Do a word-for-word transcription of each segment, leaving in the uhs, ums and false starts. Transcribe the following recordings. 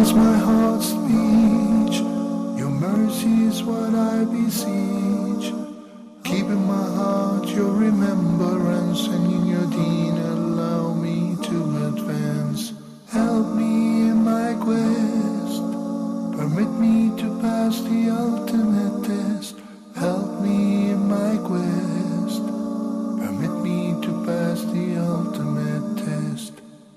is my heart's speech. Your mercy is what I beseech. Keep in my heart your remembrance, and in your deen allow me to advance. Help me in my quest. Permit me to pass the ultimate test. Help me in my quest. Permit me to pass the ultimate test.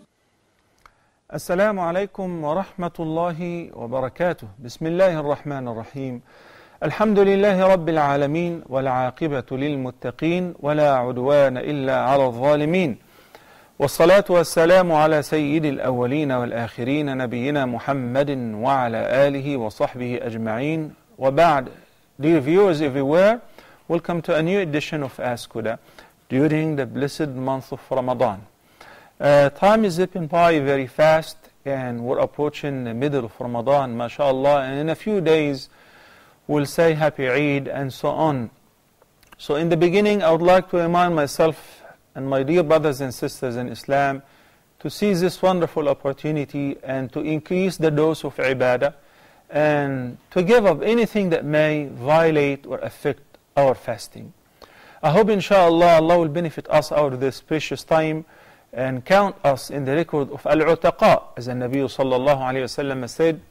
السلام عليكم ورحمة الله وبركاته. بسم الله الرحمن الرحيم. الحمد لله رب العالمين، والعاقبة للمتقين، ولا عدوان إلا على الظالمين، والصلاة والسلام على سيد الأولين والآخرين نبينا محمد وعلى آله وصحبه أجمعين. وبعد. Dear viewers everywhere, welcome to a new edition of Ask Huda during the blessed month of Ramadan. Uh, time is zipping by very fast, and we're approaching the middle of Ramadan, mashallah, and in a few days we'll say Happy Eid and so on. So in the beginning, I would like to remind myself and my dear brothers and sisters in Islam to seize this wonderful opportunity and to increase the dose of ibadah and to give up anything that may violate or affect our fasting. I hope inshallah Allah will benefit us out of this precious time and count us in the record of al-utaqa, as the Nabi sallallahu alayhi wa sallam said.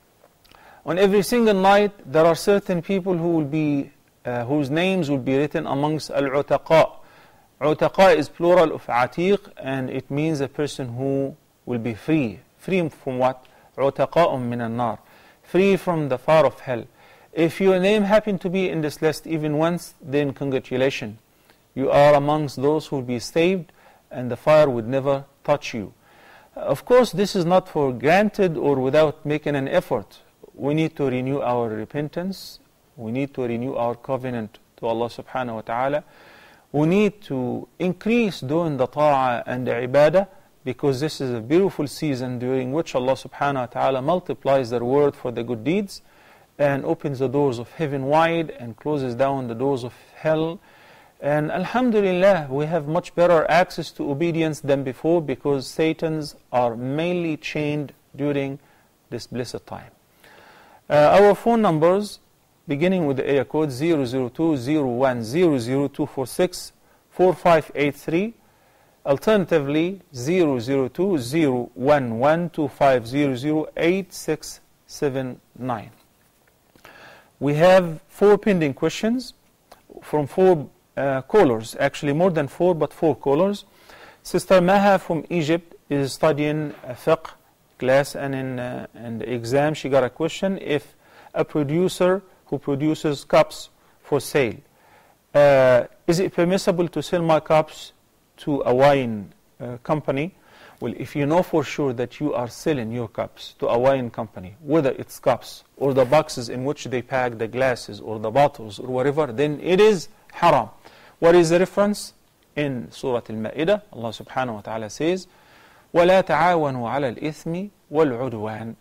On every single night there are certain people who will be uh, whose names will be written amongst al-utaqa. Utaqa is plural of atiq, and it means a person who will be free. Free from what? Utaqa'un min an-nar. Free from the fire of hell. If your name happened to be in this list even once, then congratulations. You are amongst those who will be saved, and the fire would never touch you. Of course, this is not for granted or without making an effort. We need to renew our repentance. We need to renew our covenant to Allah subhanahu wa ta'ala. We need to increase doing the ta'ah and the ibadah, because this is a beautiful season during which Allah subhanahu wa ta'ala multiplies the reward for the good deeds and opens the doors of heaven wide and closes down the doors of hell. And alhamdulillah, we have much better access to obedience than before, because Satans are mainly chained during this blessed time. Uh, our phone numbers, beginning with the area code zero zero two zero one zero zero two four six four five eight three, alternatively zero zero two zero one one two five zero zero eight six seven nine. We have four pending questions from four uh, callers, actually more than four, but four callers. Sister Maha from Egypt is studying a fiqh class, and in, uh, in the exam she got a question: if a producer who produces cups for sale, uh, is it permissible to sell my cups to a wine uh, company? Well, if you know for sure that you are selling your cups to a wine company, whether it's cups or the boxes in which they pack the glasses or the bottles or whatever, then it is haram. What is the reference? In Surah Al-Ma'idah, Allah subhanahu wa ta'ala says, وَلَا تَعَاوَنُوا عَلَى الْإِثْمِ وَالْعُدْوَانِ.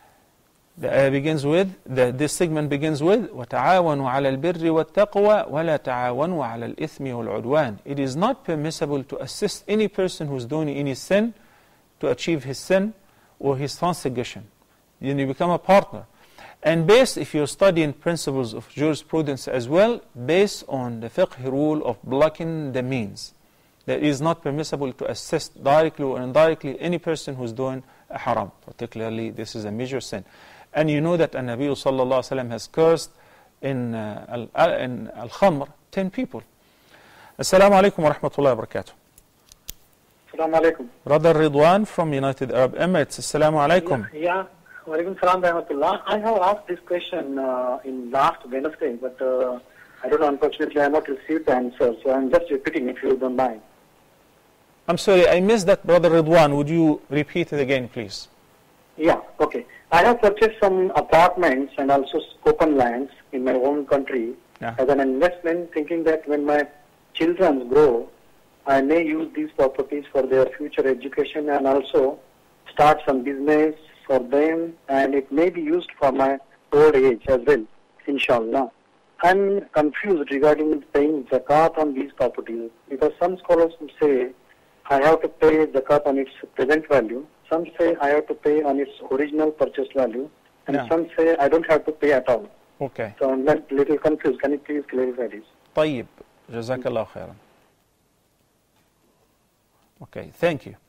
The ayah begins with, the, this segment begins with, وَتَعَاوَنُوا عَلَى الْبِرِّ وَالتَّقْوَى وَلَا تَعَاوَنُوا عَلَى الْإِثْمِ وَالْعُدْوَانِ. It is not permissible to assist any person who's doing any sin to achieve his sin or his transgression. Then you become a partner. And based, if you're studying principles of jurisprudence as well, based on the fiqh rule of blocking the means, that it is not permissible to assist directly or indirectly any person who's doing a haram. Particularly, this is a major sin. And you know that the Nabi sallallahu alaihi wasallam has cursed in uh, al-khamr ten people. Assalamu alaikum wa rahmatullahi wa barakatuh. Assalamu alaikum. Brother Ridwan from United Arab Emirates. Assalamu alaikum. Yeah, yeah. Wa alaikum salam wa rahmatullah. I have asked this question uh, in last Wednesday, but uh, I don't know, unfortunately I have not received the answer, so I'm just repeating if you don't mind. I'm sorry, I missed that, Brother Ridwan. Would you repeat it again, please? Yeah, okay. I have purchased some apartments and also open lands in my own country yeah. as an investment, thinking that when my children grow, I may use these properties for their future education and also start some business for them, and it may be used for my old age as well, inshallah. I'm confused regarding paying zakat on these properties, because some scholars will say I have to pay zakat on its present value, some say I have to pay on its original purchase value, and yeah. some say I don't have to pay at all. Okay. So I'm a little confused. Can you please clarify this? طيب. جزاك الله خيرا. Okay, thank you.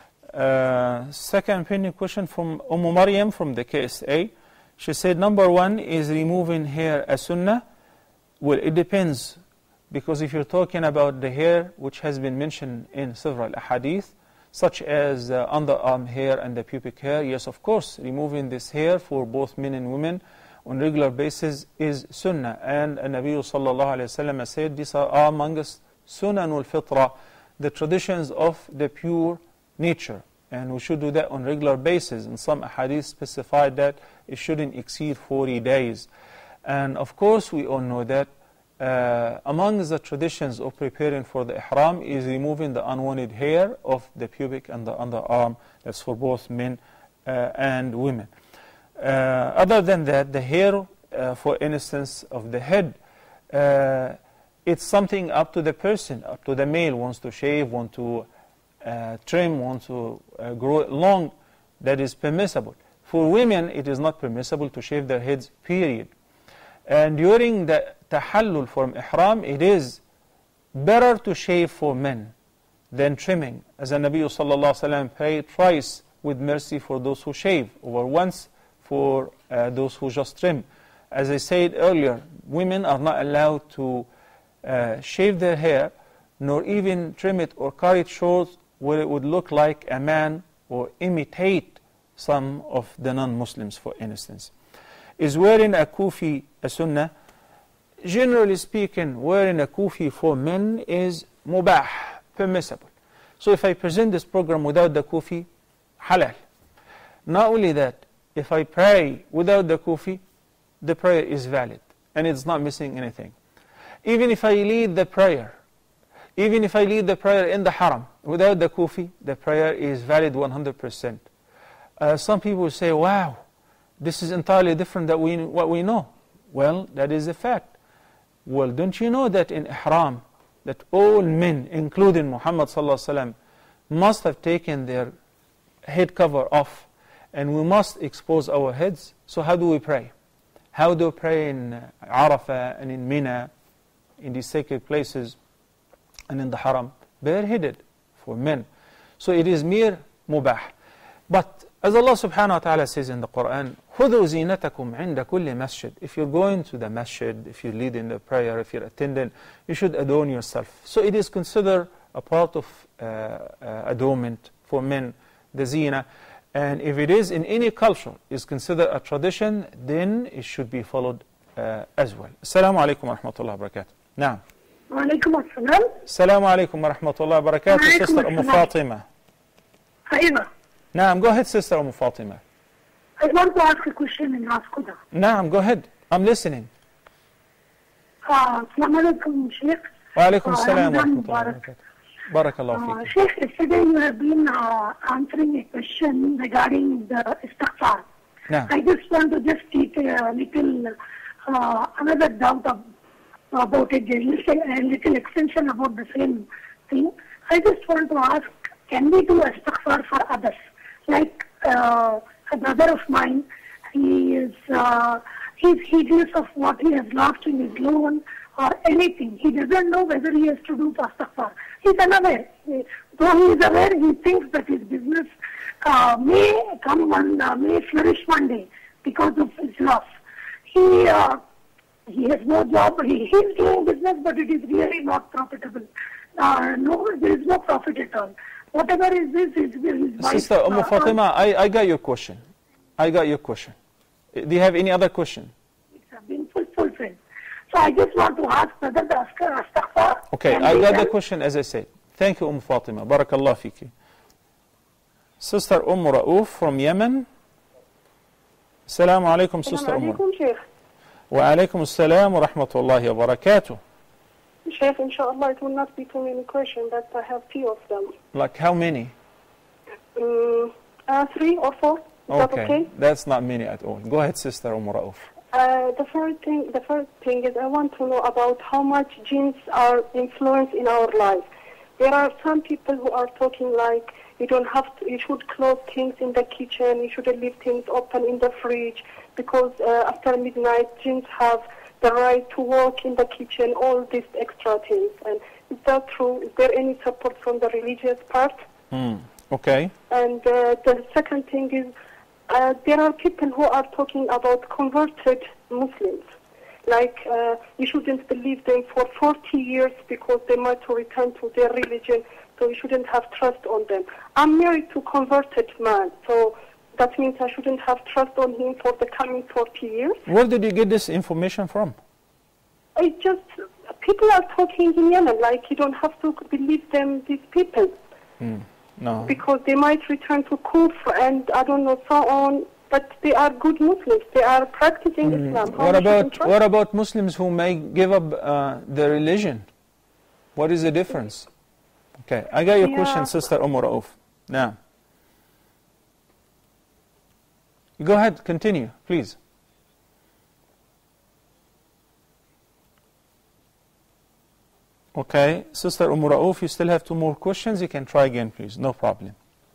Uh, second pending question from Umm Maryam from the K S A. She said, number one, is removing hair a sunnah? Well, it depends, because if you're talking about the hair which has been mentioned in several ahadith, such as uh, underarm hair and the pubic hair, yes, of course, removing this hair for both men and women on regular basis is sunnah. And Nabi sallallahu alayhi wa sallam said, these are amongst sunanul fitra, the traditions of the pure nature. And we should do that on regular basis. And some hadith specified that it shouldn't exceed forty days. And of course, we all know that uh, among the traditions of preparing for the ihram is removing the unwanted hair of the pubic and the underarm. That's for both men uh, and women. Uh, other than that, the hair, uh, for instance, of the head, uh, it's something up to the person, up to the male, wants to shave, want to uh, trim, wants to uh, grow it long, that is permissible. For women, it is not permissible to shave their heads, period. And during the tahallul from ihram, it is better to shave for men than trimming. As the Nabi sallallahu alaihi wasallam prayed twice with mercy for those who shave, or once for uh, those who just trim. As I said earlier, women are not allowed to uh, shave their hair, nor even trim it or cut it short where it would look like a man or imitate some of the non-Muslims, for instance. Is wearing a kufi a sunnah? Generally speaking, wearing a kufi for men is mubah, permissible. So if I present this program without the kufi, halal. Not only that, if I pray without the kufi, the prayer is valid and it's not missing anything. Even if I lead the prayer, even if I lead the prayer in the haram without the kufi, the prayer is valid one hundred percent. Uh, some people say, wow, this is entirely different than we, what we know. Well, that is a fact. Well, don't you know that in ihram, that all men, including Muhammad sallallahu alaihi wasallam, must have taken their head cover off, and we must expose our heads? So how do we pray? How do we pray in Arafah and in Mina, in these sacred places, and in the haram? Bareheaded for men. So it is mere mubah. But as Allah subhanahu wa ta'ala says in the Quran, خُذُوا زِينَتَكُمْ عِنْدَ كُلِّ masjid. If you're going to the masjid, if you're leading the prayer, if you're attending, you should adorn yourself. So it is considered a part of uh, uh, adornment for men, the zina. And if it is in any culture, is considered a tradition, then it should be followed uh, as well. Assalamu alaikum wa rahmatullahi wa barakatuh. Naam. Wa alaikum assalam. Assalamu alaikum wa rahmatullahi wa barakatuh. Sister Umm Fatima. Aywa. Naam, go ahead, Sister Umm Fatima. I want to ask a question in Huda. Naam, go ahead. I'm listening. Uh, Assalamu alaikum, Sheikh. Wa alaikum assalam wa rahmatullahi wa barakatuh. Barakallahu uh, feekum. Sheikh, yesterday you have been uh, answering a question regarding the istighfar. Naam. I just want to just take a little, uh, another doubt of, about it, a little, a little extension about the same thing. I just want to ask, can we do istighfar for others? Like uh, a brother of mine, he is uh, he's heedless of what he has lost in his loan or anything. He doesn't know whether he has to do istighfar. He's unaware. Though he is aware, he thinks that his business uh, may come one, uh, may flourish one day because of his loss. He uh, he has no job. He, he is doing business, but it is really not profitable. Uh, no, there is no profit at all. Whatever is this, is his Sister Umm Fatima, I, I got your question. I got your question. Do you have any other question? It's been full, fulfilled. So I just want to ask whether the istighfar. Okay, I got the question as I said. Thank you, Umm Fatima. Barakallah fiki. Sister Umm Ra'uf from Yemen. Assalamu alaikum, Sister Umm. Wa alaikum assalam wa rahmatullahi wa barakatuh. Sheikh, inshallah, it will not be too many questions, but I have few of them. Like how many? Um, uh, three or four. Is okay. that okay? That's not many at all. Go ahead, Sister Umm Ra'uf. Uh, the first thing, the first thing is I want to know about how much genes are influenced in our life. There are some people who are talking like You don't have to, you should close things in the kitchen. You shouldn't leave things open in the fridge because uh, after midnight, jinns have the right to walk in the kitchen, all these extra things. And is that true? Is there any support from the religious part? Mm. Okay. And uh, the second thing is, uh, there are people who are talking about converted Muslims. Like, uh, you shouldn't believe them for forty years because they might return to their religion, so you shouldn't have trust on them. I'm married to a converted man, so that means I shouldn't have trust on him for the coming forty years. Where did you get this information from? It just, people are talking in Yemen, like you don't have to believe them, these people. Mm. No. Because they might return to Kufr and I don't know, so on. But they are good Muslims. They are practicing mm. Islam. How what about what about Muslims who may give up uh, their religion? What is the difference? Okay, I got your yeah. question, Sister Umm Rauf. Now, you go ahead, continue, please. Okay, Sister Umm Rauf, you still have two more questions. You can try again, please. No problem.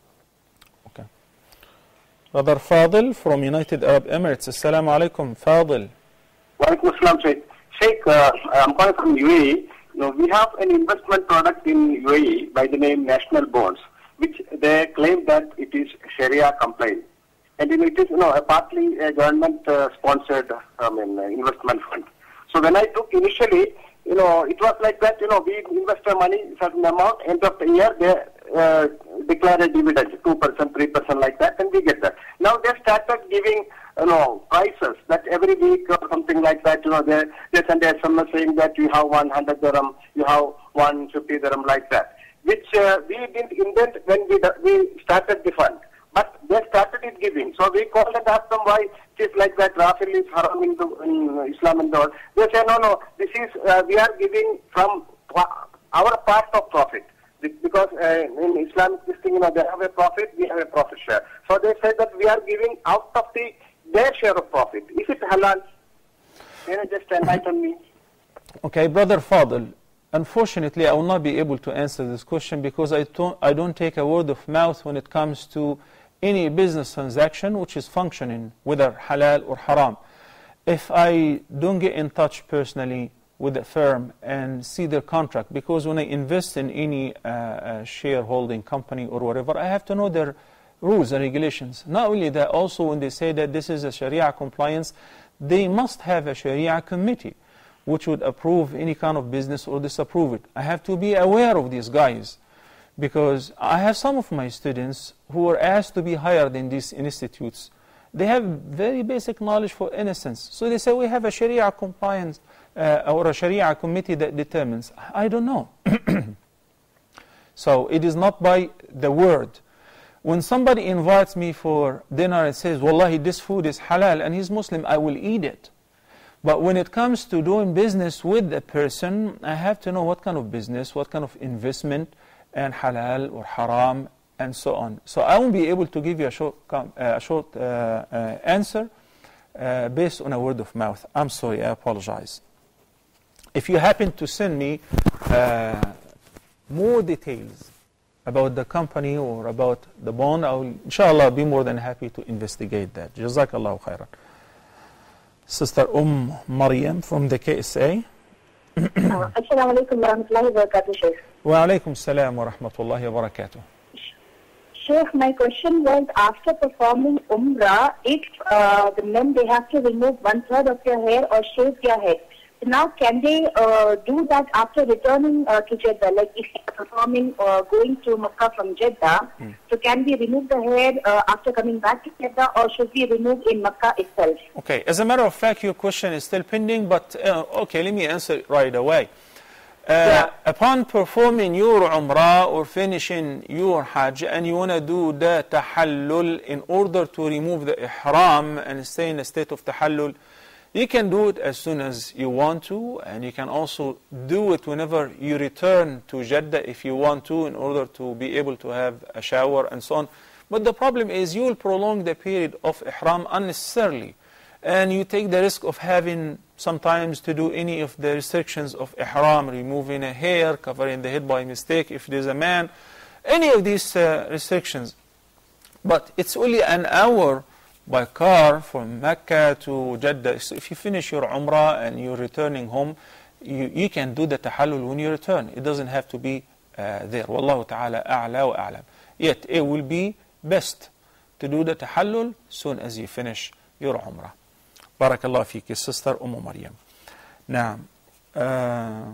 Okay. Brother Fadil from United Arab Emirates. Assalamu alaikum, Fadil. Wa alaikum assalam, Sheikh. Sheikh, uh, I'm calling from U A E. You know, we have an investment product in U A E by the name National Bonds, which they claim that it is Sharia compliant. And it is, you know, a partly a government-sponsored uh, I mean, uh, investment fund. So when I took initially, you know, it was like that, you know, we invest our money, certain amount, end of the year, they uh, declare a dividend, two percent, three percent like that, and we get that. Now they started giving, you know, prices that every week or something like that, you know, they, they send a S M S saying that you have one hundred dirham, you have one hundred fifty dirham like that, which uh, we didn't invent when we, we started the fund. But they started it giving. So we called and asked them why it is like that, Rafil is haram in, the, in Islam and all. They say, no, no, this is, uh, we are giving from our part of profit. Because uh, in Islamic system, you know, they have a profit, we have a profit share. So they say that we are giving out of the their share of profit. Is it halal? Can you just enlighten me? Okay, Brother Fadil. Unfortunately, I will not be able to answer this question because I don't, I don't take a word of mouth when it comes to any business transaction which is functioning, whether halal or haram. If I don't get in touch personally with the firm and see their contract, because when I invest in any uh, uh, shareholding company or whatever, I have to know their rules and regulations. Not only that, also when they say that this is a Sharia compliance, they must have a Sharia committee which would approve any kind of business or disapprove it. I have to be aware of these guys because I have some of my students who are asked to be hired in these institutes. They have very basic knowledge for innocence. So they say, we have a Sharia compliance uh, or a Sharia committee that determines. I don't know. So it is not by the word. When somebody invites me for dinner and says, Wallahi, this food is halal and he's Muslim, I will eat it. But when it comes to doing business with a person, I have to know what kind of business, what kind of investment, and halal or haram, and so on. So I won't be able to give you a short, uh, a short uh, uh, answer uh, based on a word of mouth. I'm sorry, I apologize. If you happen to send me uh, more details about the company or about the bond, I will, inshallah, be more than happy to investigate that. Jazakallahu khairan. Sister Umm Maryam from the K S A. Assalamu alaikum wa rahmatullahi wa barakatuh, Sheikh. Wa alaikum salam wa rahmatullahi wa barakatuh. Sheikh, my question was, after performing Umrah, if uh, the men, they have to remove one third of their hair or shave their head. So now, can they uh, do that after returning uh, to Jeddah? Like if they are performing or uh, going to Makkah from Jeddah, mm. so can we remove the hair uh, after coming back to Jeddah, or should we remove in Makkah itself? Okay, as a matter of fact, your question is still pending, but uh, okay, let me answer it right away. Uh, yeah. Upon performing your Umrah or finishing your Hajj and you want to do the Tahallul in order to remove the Ihram and stay in a state of Tahallul, you can do it as soon as you want to, and you can also do it whenever you return to Jeddah if you want to, in order to be able to have a shower and so on. But the problem is you will prolong the period of Ihram unnecessarily, and you take the risk of having sometimes to do any of the restrictions of Ihram, removing a hair, covering the head by mistake if there's a man, any of these uh, restrictions. But it's only an hour by car from Mecca to Jeddah. So if you finish your Umrah and you're returning home, you, you can do the tahallul when you return. It doesn't have to be uh, there. Wallahu ta'ala a'la wa a'lam. Yet it will be best to do the tahallul soon as you finish your Umrah. Barakallah fiki, Sister Umm Maryam. Now, uh,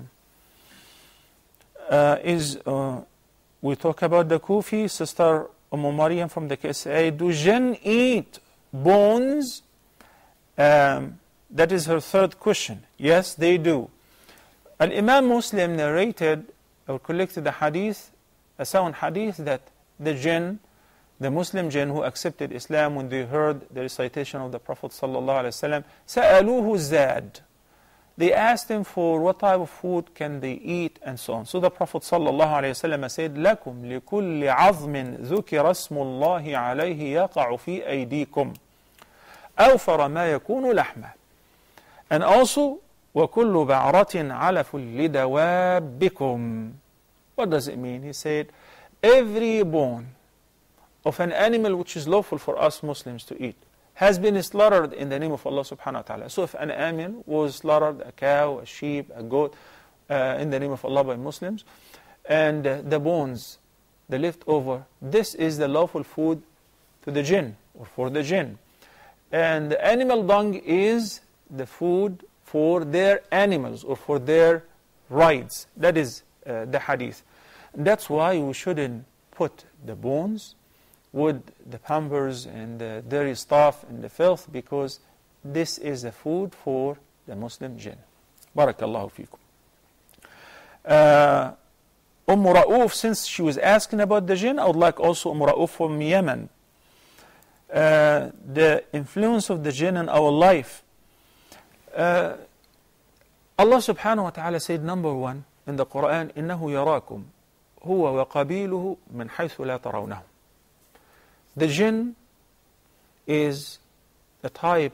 uh, is uh, we talk about the Kufi, Sister Umm Maryam from the K S A. Do jinn eat bones? Um, that is her third question. Yes, they do. Al-Imam Muslim narrated or collected the hadith, a sound hadith, that the jinn, the Muslim jinn who accepted Islam, when they heard the recitation of the Prophet sallallahu alaihi wasallam, سألوه زاد. They asked him for what type of food can they eat and so on. So the Prophet sallallahu alaihi wasallam said, لكم لكل عظم ذكر اسم الله عليه يقع في أيديكم أوفر ما يكون لحمه. And also, وكل بعرة علف لدوابكم. What does it mean? He said, every bone of an animal which is lawful for us Muslims to eat has been slaughtered in the name of Allah subhanahu wa ta'ala. So if an animal was slaughtered, a cow, a sheep, a goat, uh, in the name of Allah by Muslims, and uh, the bones, the leftover, this is the lawful food to the jinn, or for the jinn. And the animal dung is the food for their animals, or for their rides. That is uh, the hadith. That's why we shouldn't put the bones with the pampers and the dirty stuff and the filth, because this is the food for the Muslim jinn. Barakallahu fikum. Uh, Umm Ra'uf, since she was asking about the jinn, I would like also Umm Ra'uf from Yemen. Uh, the influence of the jinn in our life. Uh, Allah subhanahu wa ta'ala said, number one, in the Quran, إِنَّهُ يَرَاكُمْ هُوَ وَقَبِيلُهُ مِنْ حَيْثُ لَا تَرَوْنَهُ. The jinn is a type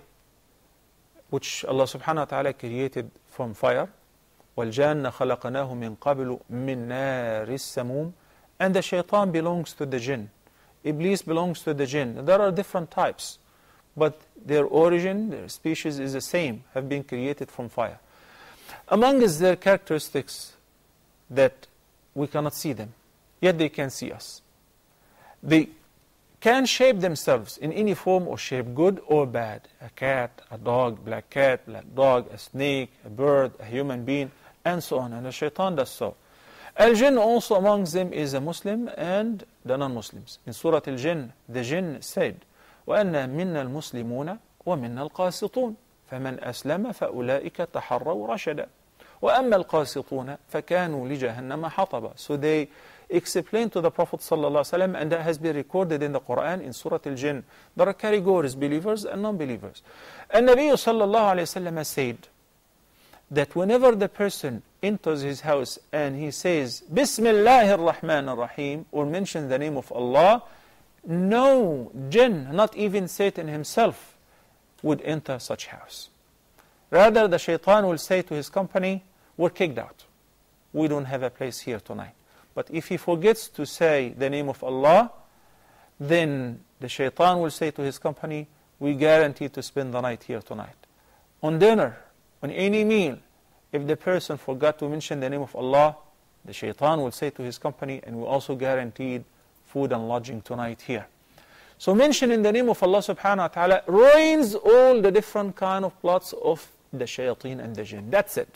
which Allah subhanahu wa ta'ala created from fire. وَالْجَانَّ خَلَقَنَاهُ مِنْ قَبْلُ مِنْ نَارِ السَّمُومِ. And the shaitan belongs to the jinn. Iblis belongs to the jinn. There are different types, but their origin, their species is the same, have been created from fire. Among us, their characteristics that we cannot see them, yet they can see us. They can shape themselves in any form or shape, good or bad. A cat, a dog, black cat, black dog, a snake, a bird, a human being, and so on. And the shaitan does so. Al-Jinn also amongst them is a Muslim and the non-Muslims. In Surah Al-Jinn, the Jinn said, وَأَنَّا مِنَّا الْمُسْلِمُونَ وَمِنَّا الْقَاسِطُونَ فَمَنْ أَسْلَمَ فَأُولَٰئِكَ تَحَرَّوْا رَشَدًا وَأَمَّا الْقَاسِطُونَ فَكَانُوا لِجَهَنَّمَ حَطَبًا. So they explained to the Prophet ﷺ, and that has been recorded in the Quran in Surah Al-Jinn. There are categories, believers and non-believers. And Nabi ﷺ said that whenever the person enters his house and he says, Bismillahir Rahmanir Rahim, or mentions the name of Allah, no jinn, not even Satan himself, would enter such house. Rather, the shaitan will say to his company, we're kicked out. We don't have a place here tonight. But if he forgets to say the name of Allah, then the shaitan will say to his company, we guarantee to spend the night here tonight. On dinner, on any meal, if the person forgot to mention the name of Allah, the shaitan will say to his company, and we also guaranteed food and lodging tonight here. So mentioning the name of Allah subhanahu wa ta'ala ruins all the different kind of plots of the shayateen and the jinn. That's it.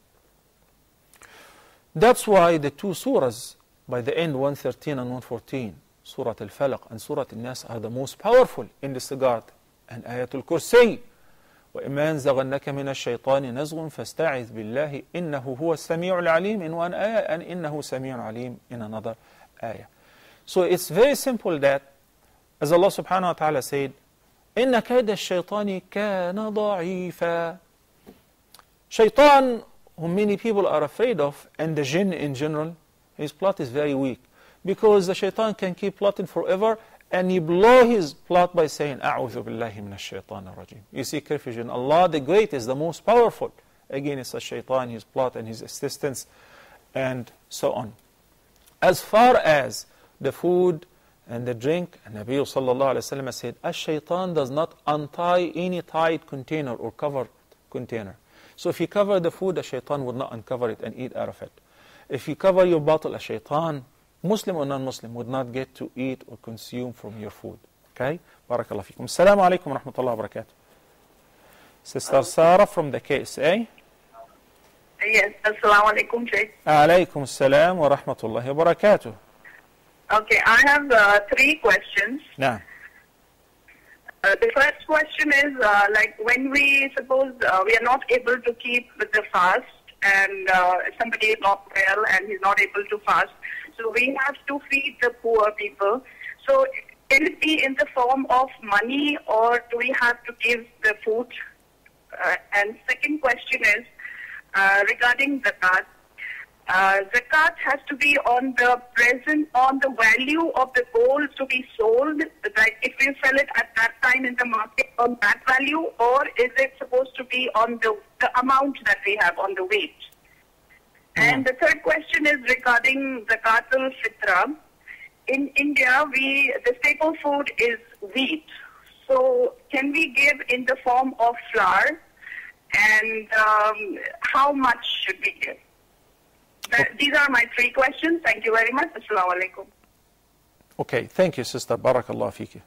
That's why the two surahs by the end, one thirteen and one fourteen, Surah Al-Falaq and Surah Al-Nas, are the most powerful in this regard. And Ayatul Kursi, وَإِمَّا يَنزَغَنَّكَ مِنَ الشَّيْطَانِ نَزْغٌ فَاسْتَعِذْ بِاللَّهِ إِنَّهُ هُوَ السَّمِيعُ الْعَلِيمُ in one ayah, and إِنَّهُ سَمِيعٌ عَلِيمٌ in another ayah. So it's very simple that, as Allah subhanahu wa ta'ala said, إِنَّ كَيْدَ الشَّيْطَانِ كَانَ ضَعِيفًا. Shaitan, whom many people are afraid of, and the jinn in general, his plot is very weak. Because the shaitan can keep plotting forever, and he blow his plot by saying, أَعُوذُ بِاللَّهِ مِنَ الشَّيْطَانِ الرَّجِيمِ. You seek refuge in Allah, the great is the most powerful. Again, it's the shaitan, his plot and his assistance, and so on. As far as the food and the drink. And Nabi sallallahu alayhi wa sallam said, "Ash-shaytan does not untie any tied container or covered container." So if you cover the food, the shaitan would not uncover it and eat out of it. If you cover your bottle, a shaitan, Muslim or non-Muslim, would not get to eat or consume from your food. Okay? Barakallah fikum. Assalamu alaikum wa rahmatullahi wa barakatuh. Sister Sarah from the K S A. Yes, assalamu alaikum, Sheikh. Alaykum assalam wa rahmatullahi wa barakatuh. Okay, I have uh, three questions. Nah. Uh, the first question is, uh, like, when we suppose uh, we are not able to keep with the fast, and uh, somebody is not well and he's not able to fast, so we have to feed the poor people. So, can it be in the form of money, or do we have to give the food? Uh, and second question is, uh, regarding zakat. Uh, zakat has to be on the present, on the value of the gold to be sold, like if we sell it at that time in the market on that value, or is it supposed to be on the, the amount that we have, on the weight? Mm. And the third question is regarding zakatul fitra. In India, we the staple food is wheat. So can we give in the form of flour, and um, how much should we give? That, these are my three questions. Thank you very much. Assalamu alaikum. Okay, thank you, sister. Barakallah fiki.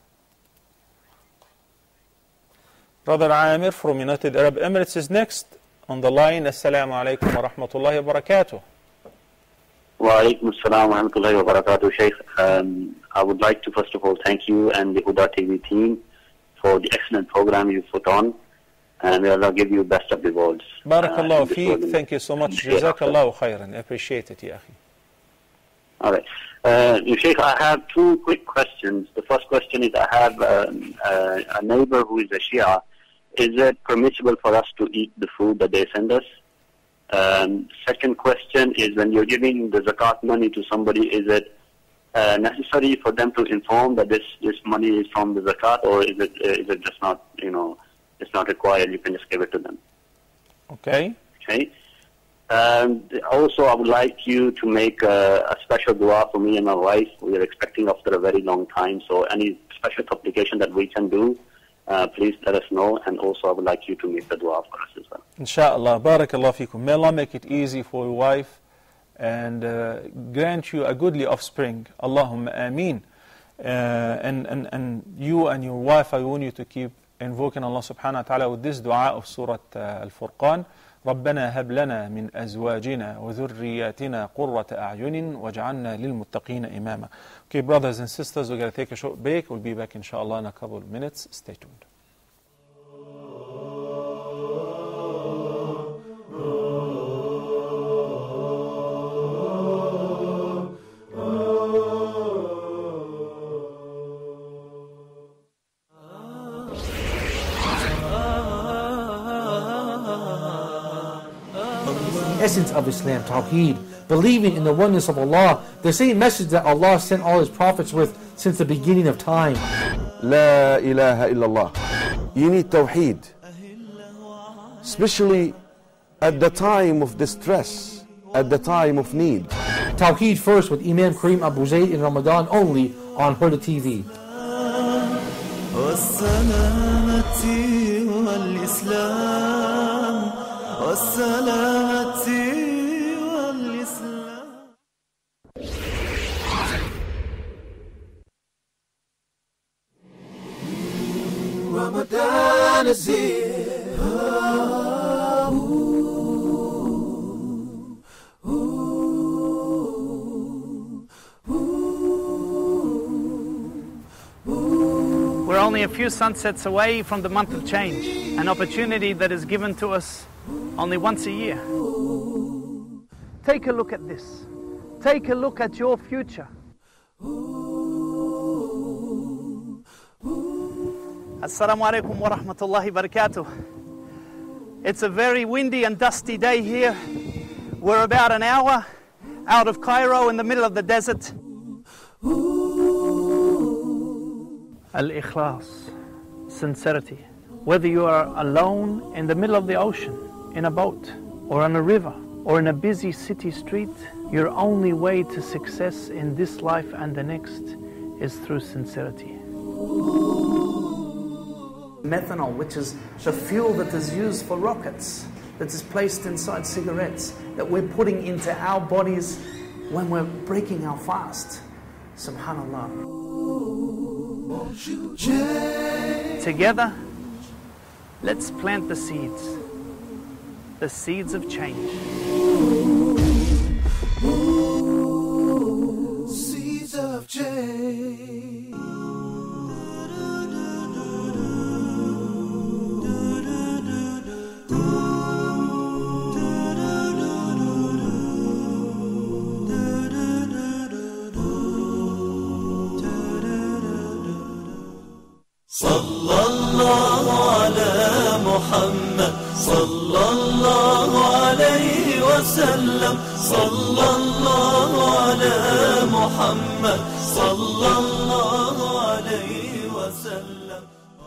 Brother Amir from United Arab Emirates is next on the line. Assalamu alaikum wa rahmatullahi wa barakatuh. Wa alaikum assalam wa rahmatullahi wa barakatuh, Shaykh. Um, I would like to first of all thank you and the Huda T V team for the excellent program you put on. And may Allah give you best of the rewards. Barakallah uh, feek. Thank you so much. Jazakallahu khairan. I appreciate it, ya akhi. All right. Uh, Sheikh, I have two quick questions. The first question is, I have um, uh, a neighbor who is a Shia. Is it permissible for us to eat the food that they send us? Um, second question is, when you're giving the zakat money to somebody, is it uh, necessary for them to inform that this, this money is from the zakat, or is it uh, is it just not, you know, it's not required, you can just give it to them? Okay. Okay. And also, I would like you to make a, a special dua for me and my wife. We are expecting after a very long time, so any special supplication that we can do, uh, please let us know. And also, I would like you to make the dua for us as well. Inshallah. Barakallah fikum. May Allah make it easy for your wife and uh, grant you a goodly offspring. Allahumma ameen. Uh, and, and, and you and your wife, I want you to keep invoking Allah subhanahu wa ta'ala with this dua of Surah uh, Al-Furqan. ربنا هب لنا من أزواجنا وذرياتنا قرة أعين واجعلنا للمتقين إماما. Okay, brothers and sisters, we're going to take a short break. We'll be back inshallah in a couple of minutes. Stay tuned. Essence of Islam, Tawheed, believing in the oneness of Allah, the same message that Allah sent all His prophets with since the beginning of time. La ilaha illallah. You need Tawheed, especially at the time of distress, at the time of need. Tawheed first with Imam Kareem Abu Zayd in Ramadan only on Huda T V. Ramadan is here. We're only a few sunsets away from the month of change, an opportunity that is given to us only once a year. Take a look at this. Take a look at your future. Assalamu alaikum wa rahmatullahi wa barakatuh. It's a very windy and dusty day here. We're about an hour out of Cairo in the middle of the desert. Al-Ikhlas, sincerity. Whether you are alone in the middle of the ocean, in a boat, or on a river, or in a busy city street, Your only way to success in this life and the next is through sincerity. Methanol, which is the fuel that is used for rockets, that is placed inside cigarettes, that we're putting into our bodies when we're breaking our fast. Subhanallah. Together, let's plant the seeds. The seeds of change. Seeds of change. Sallallahu ala Muhammad, sallallahu alayhi wa sallam, sallallahu ala Muhammad, sallallahu alayhi wa sallam.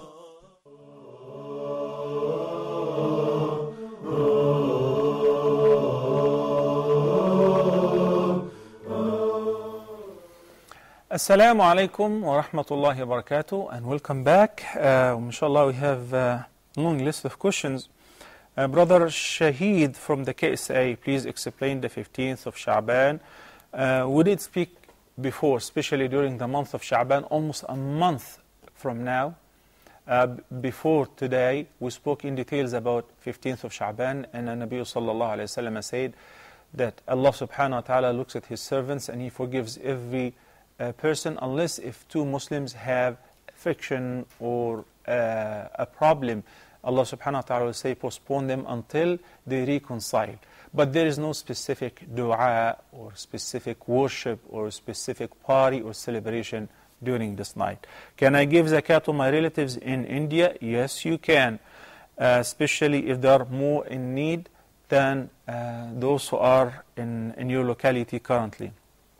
Assalamu alaikum wa rahmatullahi wa barakatuh, and welcome back. Uh, inshallah, we have a long list of questions. Uh, Brother Shahid from the K S A, please explain the fifteenth of Sha'ban. Uh, we did speak before, especially during the month of Sha'ban, almost a month from now. Uh, before today, we spoke in details about fifteenth of Sha'ban, and the Nabi sallallahu alayhi wa sallam said that Allah subhanahu wa ta'ala looks at His servants and He forgives every Uh, person unless if two Muslims have friction or uh, a problem. Allah subhanahu wa ta'ala will say postpone them until they reconcile. But there is no specific dua or specific worship or specific party or celebration during this night. Can I give zakat to my relatives in India? Yes, you can, uh, especially if they are more in need than uh, those who are in, in your locality currently.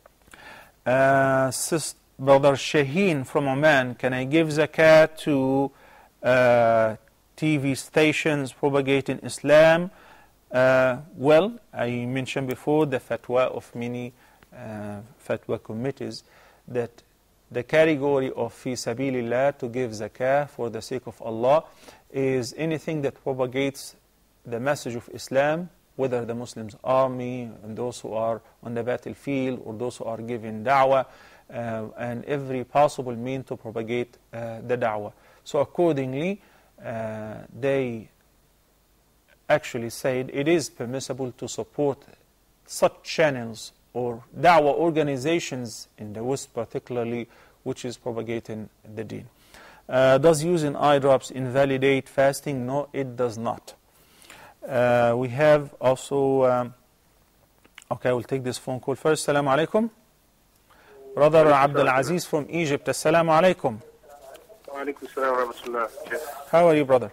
Uh, sis, Brother Shaheen from Oman, can I give zakat to uh, T V stations propagating Islam? Uh, well, I mentioned before the fatwa of many uh, fatwa committees that the category of fi sabilillah, to give zakah for the sake of Allah, is anything that propagates the message of Islam, whether the Muslims army and those who are on the battlefield or those who are giving da'wah, uh, and every possible mean to propagate uh, the da'wah. So accordingly, uh, they actually said it is permissible to support such channels or da'wah organizations in the West particularly, which is propagating the deen. Uh, does using eye drops invalidate fasting? No, it does not. Uh, we have also, um, okay, we'll take this phone call first. Assalamu alaikum. Brother Abdul Aziz from Egypt. Assalamu alaikum. Wa alaikum salam wa rahmatullah. How are you, brother?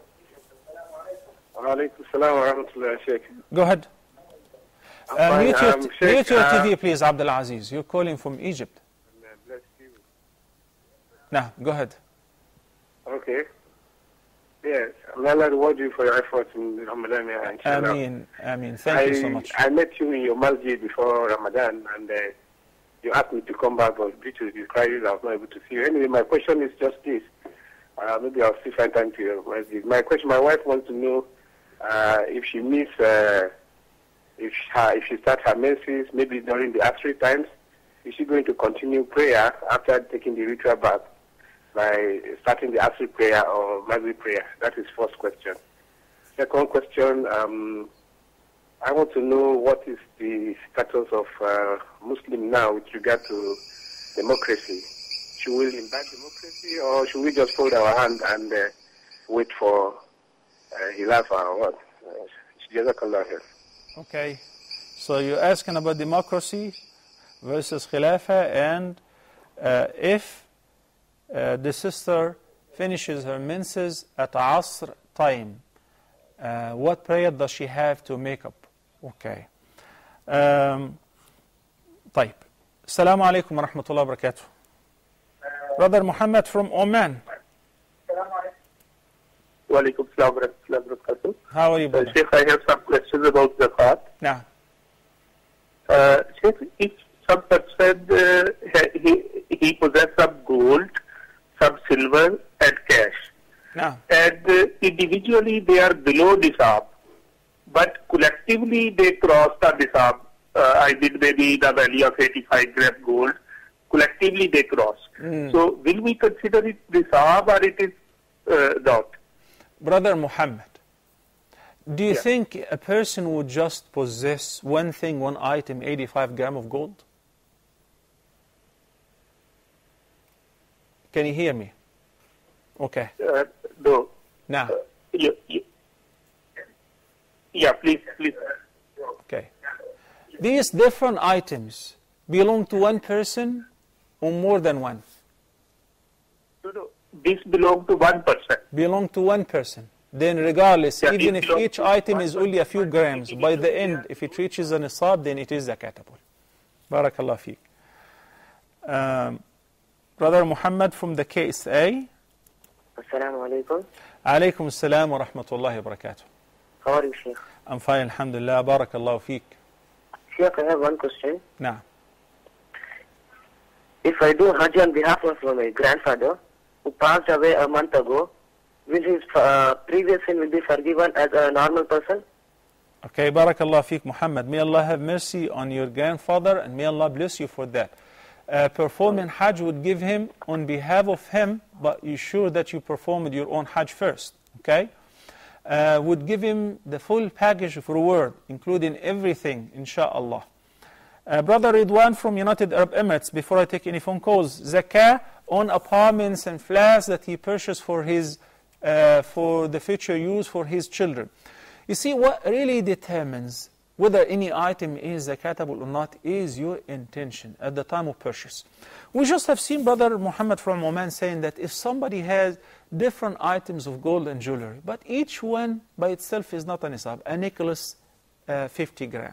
Wa alaikum salam wa rahmatullah, Sheikh. Go ahead. Uh, fine, mute your, um, Sheikh, mute your uh, T V, please, Abdul Aziz. You're calling from Egypt. Bless you. Nah, go ahead. Okay. Yes, may Allah reward you for your efforts in Ramadan. Inshallah. Ameen, Ameen. Thank I, you so much. I met you in your masjid before Ramadan, and uh, you asked me to come back, but due to the crisis, I was not able to see you. Anyway, my question is just this. Uh, maybe I'll still find time to your masjid. My question, my wife wants to know uh, if she needs, uh, if, her, if she starts her menses, maybe during the Asri times, is she going to continue prayer after taking the ritual bath by starting the Asri prayer or Maghrib prayer? That is first question. Second question, um, I want to know what is the status of uh, Muslim now with regard to democracy. Should we invite democracy, or should we just fold our hand and uh, wait for uh, Hilafah or what? Jazakallah khair. Okay, so you're asking about democracy versus Khilafah, and uh, if uh, the sister finishes her menses at Asr time, uh, what prayer does she have to make up? Okay. Um, طيب. Assalamu alaikum wa rahmatullahi wa barakatuh. Brother Muhammad from Oman. Wa alaikum salam wa rahmatullahi wa barakatuh. How are you, brother? Uh, Sheikh, I have some questions about zakat. Nah. Uh, if some person uh, he he possesses some gold, some silver, and cash, no. and uh, individually they are below nisab, but collectively they cross the nisab. Uh, I did maybe the value of eighty-five gram gold. Collectively they cross. Mm. So will we consider it nisab or it is uh, not? Brother Muhammad, do you Yeah. think a person would just possess one thing, one item, eighty-five gram of gold? Can you hear me? Okay. Uh, no. Now. Uh, you, you, yeah, please, please. Okay. These different items belong to one person or more than one? No, no. These belong to one person. Belong to one person. Then regardless, Yeah, even it if belongs each to item one is only a few grams, by the end, if it reaches an nisab, then it is zakatable. Barakallah feek. Um, Brother Muhammad from the K S A. Assalamu alaikum. Alaykum assalam wa rahmatullahi wa barakatuh. How are you, Sheikh? I'm fine, alhamdulillah. Barakallahu feek. Sheikh, I have one question. Nah. If I do Hajj on behalf of my grandfather, who passed away a month ago, will his uh, previous sin will be forgiven as a normal person? Okay, barakallah feek, Muhammad. May Allah have mercy on your grandfather and may Allah bless you for that. Uh, performing Hajj would give him on behalf of him, but you sure that you performed your own Hajj first, okay? Uh, would give him the full package of reward, including everything, insha'Allah. Uh, Brother Ridwan from United Arab Emirates, before I take any phone calls, zakah on apartments and flats that he purchased for his, uh, for the future use for his children. You see, what really determines whether any item is zakatable or not is your intention at the time of purchase. We just have seen Brother Muhammad from Oman saying that if somebody has different items of gold and jewelry, but each one by itself is not a nisab, a necklace, uh, fifty gram,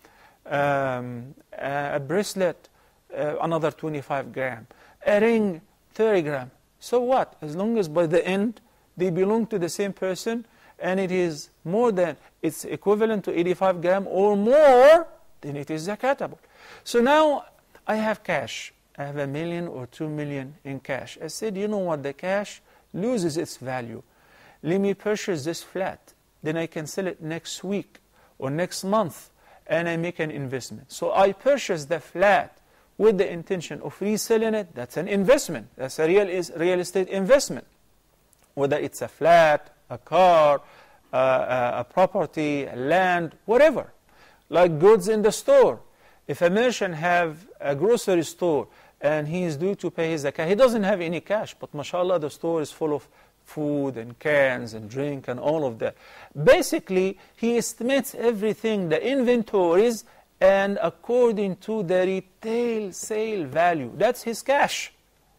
um, a bracelet, uh, another twenty-five gram, a ring, thirty gram. So what? As long as by the end they belong to the same person, and it is more than, it's equivalent to eighty-five gram or more, then it is zakatable. So now I have cash. I have a million or two million in cash. I said, you know what, the cash loses its value. Let me purchase this flat. Then I can sell it next week or next month, and I make an investment. So I purchase the flat with the intention of reselling it. That's an investment. That's a real, is real estate investment. Whether it's a flat, a car, uh, a property, a land, whatever. Like goods in the store. If a merchant have a grocery store and he is due to pay his zakah, he doesn't have any cash, but mashallah the store is full of food and cans and drink and all of that. Basically, he estimates everything, the inventories, and according to the retail sale value. That's his cash.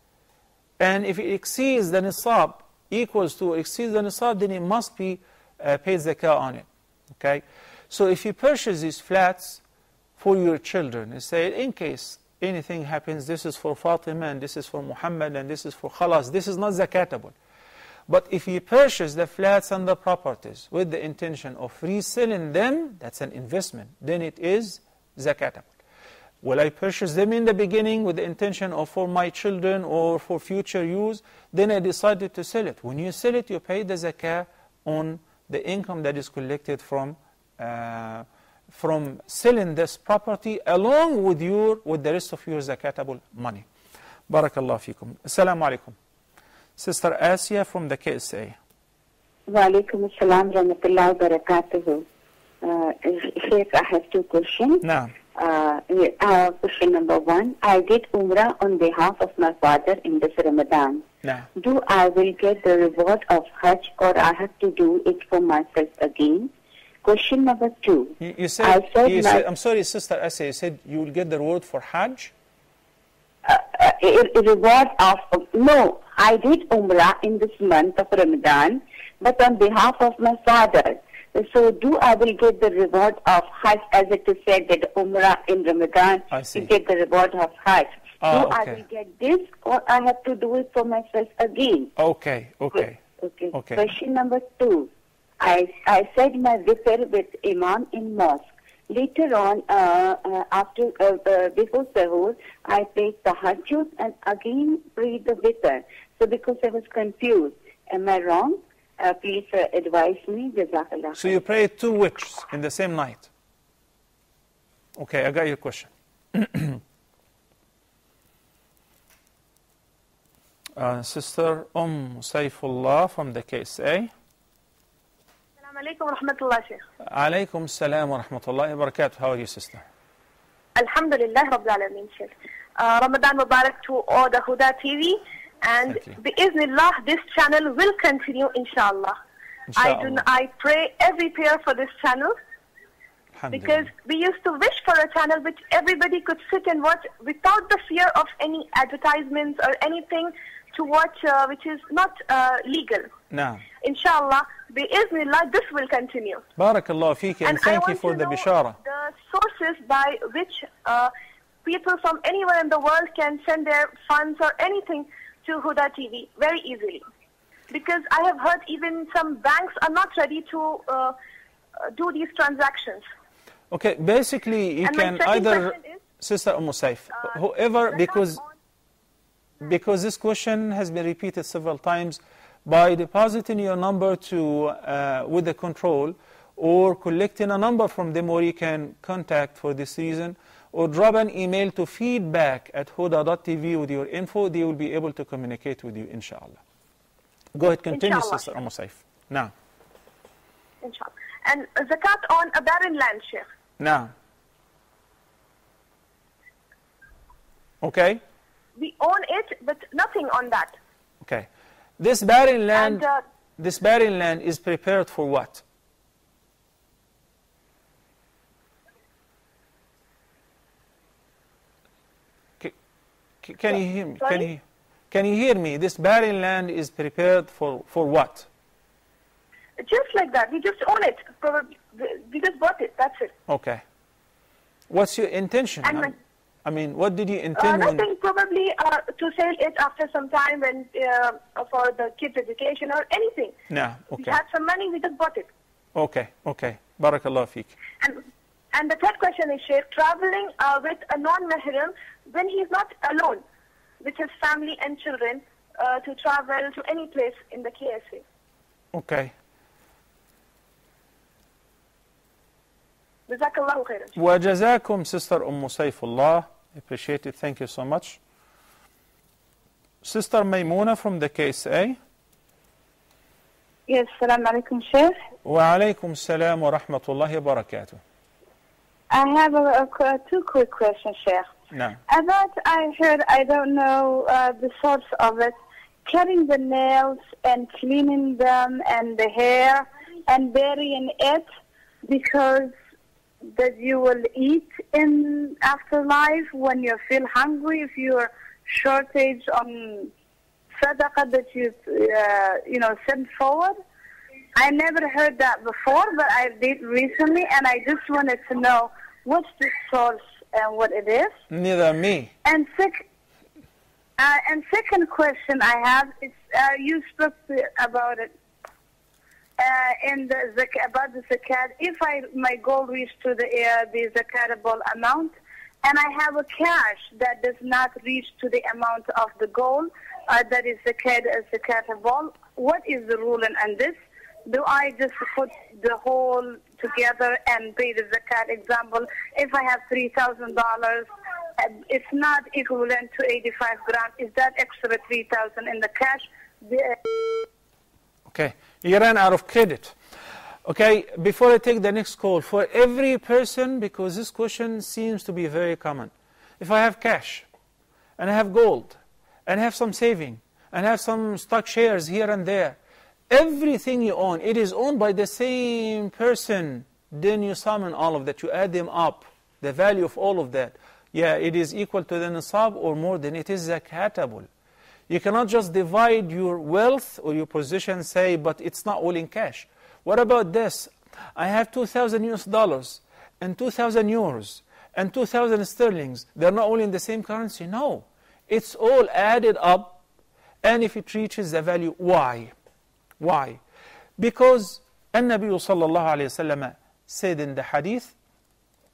And if it exceeds the nisab, equals to or exceeds the nisab, then it must be uh, paid zakah on it. Okay? So if you purchase these flats for your children, and say, in case anything happens, this is for Fatima, and this is for Muhammad, and this is for Khalas, this is not zakatable. But if you purchase the flats and the properties with the intention of reselling them, that's an investment, then it is zakatable. Will I purchase them in the beginning with the intention of for my children or for future use? Then I decided to sell it. When you sell it, you pay the zakah on the income that is collected from uh, from selling this property along with your with the rest of your zakatable money. Barakallah fikum. Assalamu alaikum. Sister Asia from the K S A. Wa alaikum assalam rahmatullahi wa barakatuhu. Uh, Sheikh, I have two questions. Now. Uh, uh, question number one, I did Umrah on behalf of my father in this Ramadan. No. Do I will get the reward of Hajj or I have to do it for myself again? Question number two. You, you said, I said you my, said, I'm sorry, Sister Asa, you said you will get the reward for Hajj? Uh, uh, a, a reward of, no, I did Umrah in this month of Ramadan, but on behalf of my father. So do I will get the reward of Hajj, as it is said that Umrah in Ramadan, I see. you get the reward of Hajj. Ah, do okay. I will get this or I have to do it for myself again? Okay, okay. Okay. Okay. Question number two. I, I said my dhikr with Imam in mosque. later on, uh, uh, after uh, uh, before Sahur, I prayed Tahajjud and again prayed the Witr. So because I was confused, am I wrong? Uh, please uh, advise me. Jazakallah. So you prayed two witrs in the same night. Okay, I got your question. uh, Sister Umm Saifullah from the case A. Assalamu alaikum wa rahmatullah, Sheikh. Alaykum salam wa rahmatullahi wa barakatuh. How are you, sister? Alhamdulillah Rabbil Alameen, Sheikh. Uh, Ramadan Mubarak to all the Huda T V. And bi'iznillah, this channel will continue, inshallah. Inshallah. I do. I pray every prayer for this channel. Because we used to wish for a channel which everybody could sit and watch without the fear of any advertisements or anything to watch uh, which is not uh, legal. No. Inshallah, bi'iznillah, this will continue. Barakallah feeki, and, and thank you for the bishara. The sources by which uh, people from anywhere in the world can send their funds or anything to Huda T V very easily. Because I have heard even some banks are not ready to uh, do these transactions. Okay, basically you and can either, is, Sister Umm Saif, uh, whoever, because, because this question has been repeated several times, by depositing your number to uh, with the control, or collecting a number from them where you can contact for this reason, or drop an email to feedback at huda dot t v with your info, they will be able to communicate with you, inshallah. Go ahead, continue, inshallah. Sister Umm Saif. Now. Inshallah. And zakat on a barren land, Sheikh. Now. Okay. We own it, but nothing on that. Okay. This barren land, and, uh, this barren land is prepared for what? Can you hear me? Can you, can you hear me? This barren land is prepared for, for what? Just like that. We just own it. Probably, we just bought it. That's it. Okay. What's your intention? And when, I mean, what did you intend? Uh, nothing. Probably uh, to sell it after some time when uh, for the kids' education or anything. No. Okay. We had some money. We just bought it. Okay. Okay. Barakallah feek. And and the third question is, Sheikh, traveling uh, with a non-mahram when he is not alone, with his family and children, uh, to travel to any place in the K S A. Okay. Jazakallahu khairan. Wa jazakum, Sister Umm Saifullah. Appreciate it. Thank you so much. Sister Maymuna from the K S A. Yes, salam alaikum, Sheikh. Wa alaikum salam wa rahmatullahi wa barakatuh. I have a, a, two quick questions, Sheikh. No. About, I heard, I don't know uh, the source of it, cutting the nails and cleaning them and the hair and burying it because that you will eat in afterlife when you feel hungry, if you're shortage on sadaqah that you, uh, you know, send forward. I never heard that before, but I did recently, and I just wanted to know what's the source and what it is. Neither me. And sec- uh, and second question I have is uh, you spoke to, about it uh, in the zak- about the zakat. If I my goal reached to the uh, the zakatable amount, and I have a cash that does not reach to the amount of the goal uh, that is zakat as zakatable, what is the ruling on this? Do I just put the whole together and pay the zakat? Example, if I have three thousand dollars, it's not equivalent to eighty-five grams. Is that extra three thousand in the cash? The okay, you ran out of credit. Okay, before I take the next call, for every person, because this question seems to be very common. If I have cash, and I have gold, and I have some saving, and I have some stock shares here and there, everything you own, it is owned by the same person. Then you summon all of that, you add them up, the value of all of that. Yeah, it is equal to the nisab or more than it is zakatable. You cannot just divide your wealth or your position, say, but it's not all in cash. What about this? I have two thousand U S dollars and two thousand euros and two thousand sterlings. They're not all in the same currency. No, it's all added up, and if it reaches the value, why? Why? Because An-Nabi sallallahu alayhi wa sallam said in the hadith,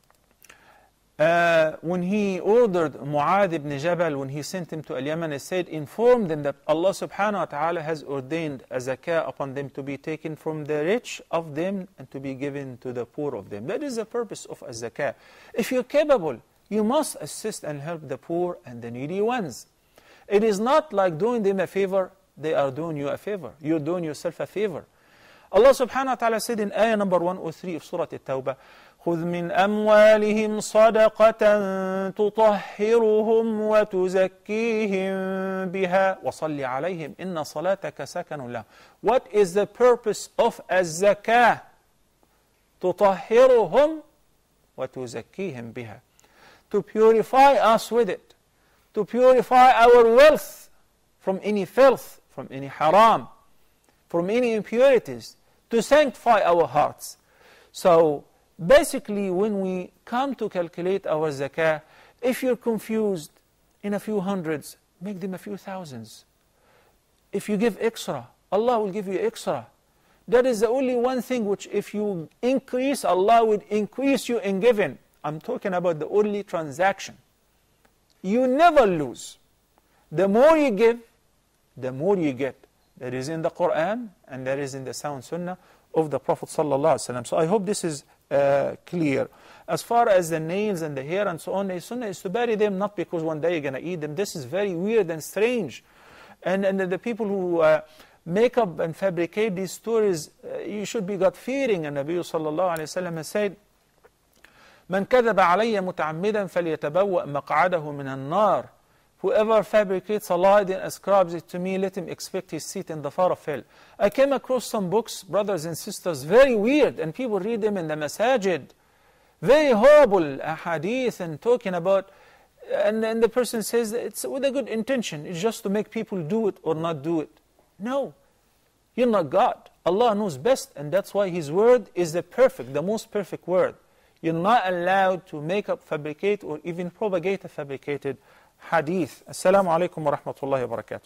Uh, when he ordered Mu'adh ibn Jabal, when he sent him to Al-Yaman, he said, inform them that Allah subhanahu wa ta'ala has ordained a zakah upon them to be taken from the rich of them and to be given to the poor of them. That is the purpose of a zakah. If you're capable, you must assist and help the poor and the needy ones. It is not like doing them a favor, they are doing you a favor. You're doing yourself a favor. Allah subhanahu wa ta'ala said in ayah number one oh three of Surah At-Tawbah, خذ من أموالهم صدقة تطهرهم وتزكيهم بها وصل عليهم إن صلاتك سكن لهم. What is the purpose of الزكاة? تطهرهم وتزكيهم بها. To purify us with it. To purify our wealth from any filth, from any haram, from any impurities. To sanctify our hearts. So, basically, when we come to calculate our zakah, if you're confused in a few hundreds, make them a few thousands. If you give extra, Allah will give you extra. That is the only one thing which if you increase, Allah will increase you in giving. I'm talking about the only transaction. You never lose. The more you give, the more you get. That is in the Quran and that is in the sound sunnah of the Prophet ﷺ. So I hope this is Uh, clear. As far as the nails and the hair and so on, the sunnah is to bury them not because one day you're going to eat them. This is very weird and strange. And, and the people who uh, make up and fabricate these stories, uh, you should be God-fearing. And Nabi sallallahu alayhi wa sallam has said, من كذب علي متعمدا فليتبوأ مقعده من النار. Whoever fabricates a lie and ascribes it to me, let him expect his seat in the fire of hell. I came across some books, brothers and sisters, very weird, and people read them in the masajid. Very horrible hadith and talking about, and, and the person says it's with a good intention. It's just to make people do it or not do it. No, you're not God. Allah knows best, and that's why His word is the perfect, the most perfect word. You're not allowed to make up, fabricate, or even propagate a fabricated hadith. Assalamu alaikum wa rahmatullahi wa barakatuh.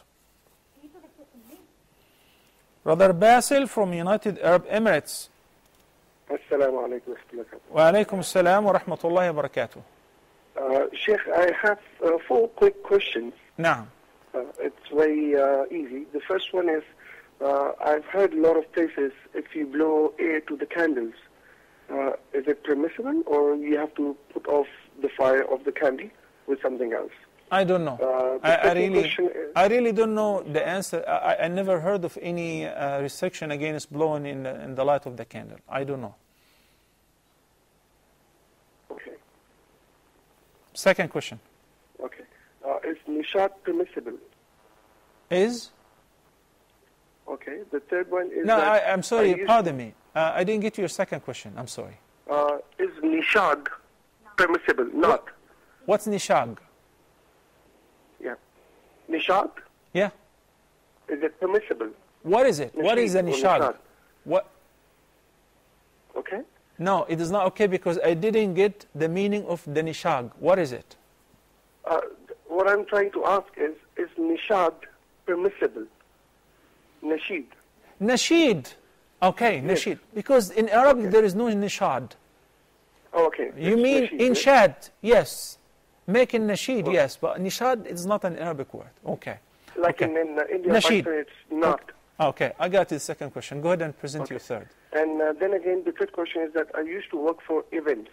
Brother Basil from United Arab Emirates. Assalamu alaikum wa alaikum assalam wa rahmatullahi wa barakatuh. Uh, Sheikh, I have uh, four quick questions. Naam. Uh, it's very uh, easy. The first one is, uh, I've heard a lot of places, if you blow air to the candles, uh, is it permissible or you have to put off the fire of the candle with something else? I don't know. Uh, I, I really, is, I really don't know the answer. I, I never heard of any uh, restriction against blowing in the, in the light of the candle. I don't know. Okay. Second question. Okay. Uh, is nishat permissible? Is? Okay. The third one is. No, that I, I'm sorry. Pardon me. Uh, I didn't get to your second question. I'm sorry. Uh, is nishag permissible? Not. What's nishag? Yeah. Nishad? Yeah. Is it permissible? What is it? Nishid what is the nishad? nishad? What? Okay. No, it is not okay because I didn't get the meaning of the nishag. What is it? Uh, what I'm trying to ask is, is nishad permissible? Nasheed. Nasheed. Okay, yes. Nasheed. Because in Arabic okay. there is no nishad. Oh, okay. You it's mean nasheed, inshad? Right? Yes. Making nasheed, oh. yes, but nishad is not an Arabic word. Okay. Like okay. in, in uh, India, nasheed. it's not. Okay. okay, I got the second question. Go ahead and present okay. your third. And uh, then again, the third question is that I used to work for events.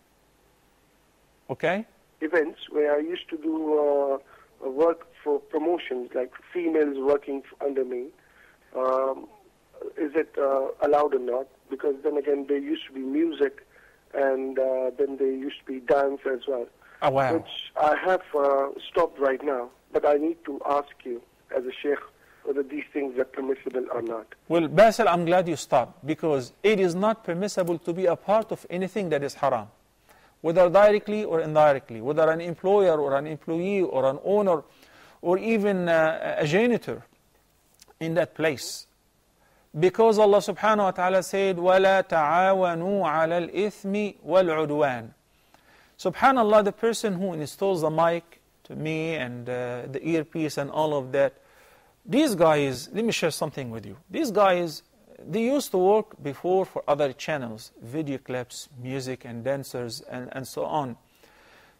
Okay. Events where I used to do uh, work for promotions, like females working under me. Um, is it uh, allowed or not? Because then again, there used to be music, and uh, then there used to be dance as well. Oh, wow. Which I have uh, stopped right now, but I need to ask you, as a sheikh, whether these things are permissible or not. Well, Basil, I'm glad you stopped, because it is not permissible to be a part of anything that is haram, whether directly or indirectly, whether an employer or an employee or an owner or even uh, a janitor in that place. Because Allah subhanahu wa ta'ala said, وَلَا تَعَاوَنُوا عَلَى الْإِثْمِ وَالْعُدْوَانِ. Subhanallah, the person who installs the mic to me and uh, the earpiece and all of that, these guys, let me share something with you. These guys, they used to work before for other channels, video clips, music and dancers and, and so on.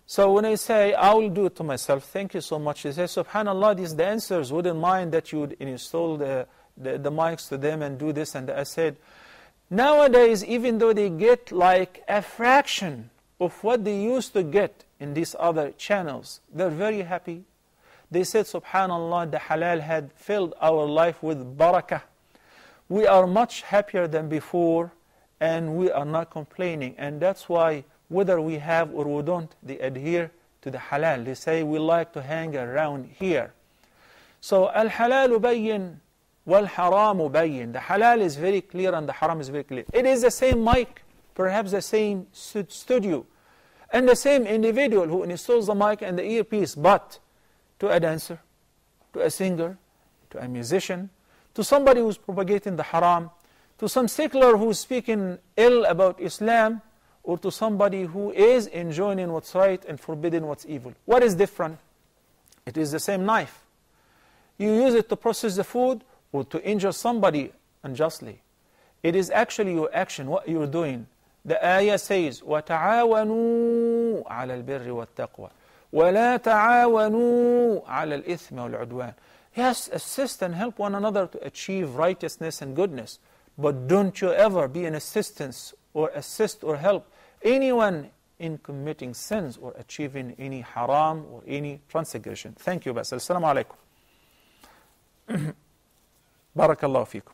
So when I say, I will do it to myself, thank you so much. They say, subhanAllah, these dancers wouldn't mind that you would install the, the, the mics to them and do this. And I said, nowadays, even though they get like a fraction of what they used to get in these other channels, they're very happy. They said, subhanAllah, the halal had filled our life with barakah. We are much happier than before, and we are not complaining. And that's why, whether we have or we don't, they adhere to the halal. They say, we like to hang around here. So, al-halalu bayyin wal-haramu bayyin. The halal is very clear and the haram is very clear. It is the same mic, perhaps the same studio, and the same individual who installs the mic and the earpiece, but to a dancer, to a singer, to a musician, to somebody who's propagating the haram, to some secular who's speaking ill about Islam, or to somebody who is enjoining what's right and forbidding what's evil. What is different? It is the same knife. You use it to process the food or to injure somebody unjustly. It is actually your action, what you're doing. The ayah says, وَتَعَاوَنُوا عَلَى الْبِرِّ وَالتَّقْوَى وَلَا تَعَاوَنُوا عَلَى الْإِثْمِ وَالْعُدْوَانِ. Yes, assist and help one another to achieve righteousness and goodness. But don't you ever be an assistance or assist or help anyone in committing sins or achieving any haram or any transgression. Thank you, Basel. Assalamu alaikum. Barakallahu feekum.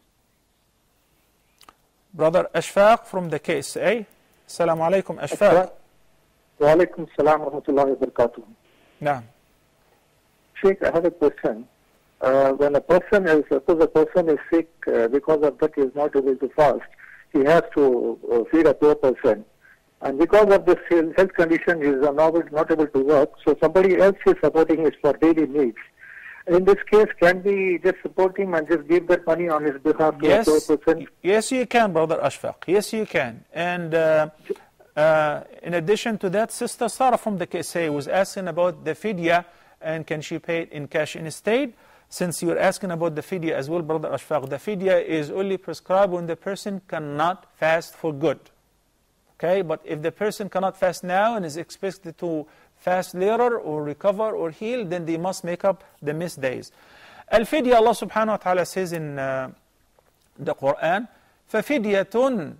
Brother Ashfaq from the K S A. Assalamu alaikum, Ashfaq. Wa alaikum salam wa rahmatullahi wa barakatuh. Naam. Sheikh, I have a question. Uh, when a person is, suppose a person is sick uh, because of that he is not able to fast, he has to uh, feed a poor person. And because of this health condition, he is not, not able to work, so somebody else is supporting his for daily needs. In this case, can we just support him and just give that money on his behalf to yes. a poor person? Yes, you can, Brother Ashfaq. Yes, you can. And uh, uh, in addition to that, Sister Sarah from the K S A was asking about the fidya, and can she pay it in cash instead? Since you're asking about the fidya as well, Brother Ashfaq, the fidya is only prescribed when the person cannot fast for good. Okay, but if the person cannot fast now and is expected to fast later or recover or heal, then they must make up the missed days. Al-fidya, Allah subhanahu wa ta'ala says in uh, the Quran, فَفِدْيَةٌ